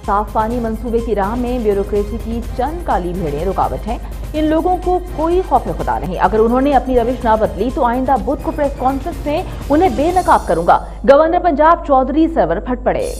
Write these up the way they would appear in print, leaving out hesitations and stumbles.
साफ पानी मंसूबे की राह में ब्यूरोक्रेसी की चंद काली भेड़ें रुकावट हैं। इन लोगों को कोई खौफ खुदा नहीं। अगर उन्होंने अपनी रविश ना बदली तो आइंदा बुध को प्रेस कॉन्फ्रेंस में उन्हें बेनकाब करूंगा। गवर्नर पंजाब चौधरी सरवर फट पड़े।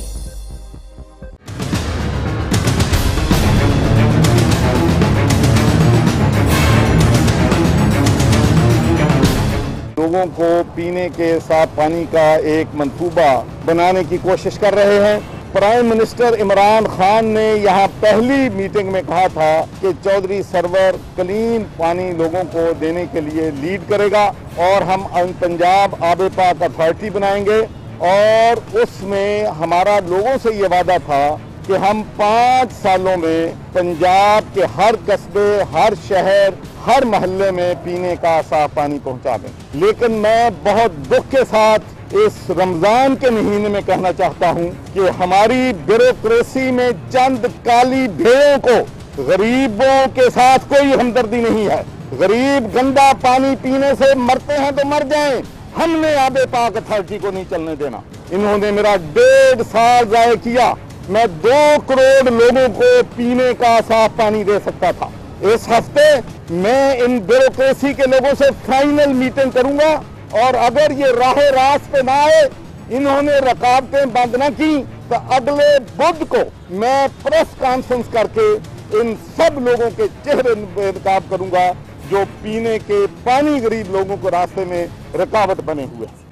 लोगों को पीने के साफ पानी का एक मंसूबा बनाने की कोशिश कर रहे हैं। प्राइम मिनिस्टर इमरान खान ने यहाँ पहली मीटिंग में कहा था कि चौधरी सरवर क्लीन पानी लोगों को देने के लिए लीड करेगा और हम पंजाब आबे पाक अथॉरिटी बनाएंगे। और उसमें हमारा लोगों से ये वादा था कि हम 5 सालों में पंजाब के हर कस्बे, हर शहर, हर मोहल्ले में पीने का साफ पानी पहुंचा दें। लेकिन मैं बहुत दुख के साथ इस रमजान के महीने में कहना चाहता हूं कि हमारी ब्यूरोक्रेसी में चंद काली भेड़ों को गरीबों के साथ कोई हमदर्दी नहीं है। गरीब गंदा पानी पीने से मरते हैं तो मर जाएं, हमने आबे पाक अथॉरिटी को नहीं चलने देना। इन्होंने मेरा 1.5 साल ज़ाया किया। मैं 2 करोड़ लोगों को पीने का साफ पानी दे सकता था। इस हफ्ते मैं इन ब्यूरोक्रेसी के लोगों से फाइनल मीटिंग करूंगा और अगर ये राहे रास्त पे ना आए, इन्होंने रकावटें बंद न की, तो अगले बुध को मैं प्रेस कॉन्फ्रेंस करके इन सब लोगों के चेहरे बेनकाब करूंगा जो पीने के पानी गरीब लोगों को रास्ते में रुकावट बने हुए हैं।